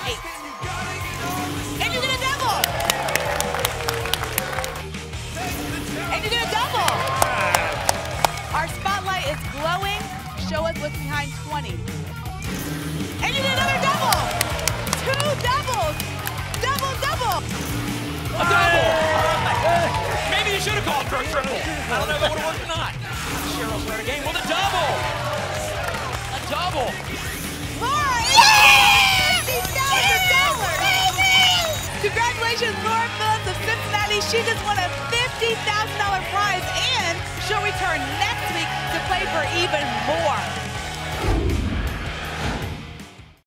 8. And you did a double. And you did a double. Our spotlight is glowing. Show us what's behind 20. And you did another double. 2 doubles. Double, double. A double. Maybe you should have called for a triple. I don't know if it would have worked or not. Cheryl's starting the game with a double. A double. Laura, $50,000. Congratulations, Laura Phillips of Cincinnati. She just won a $50,000 prize, and she'll return next week to play for even more.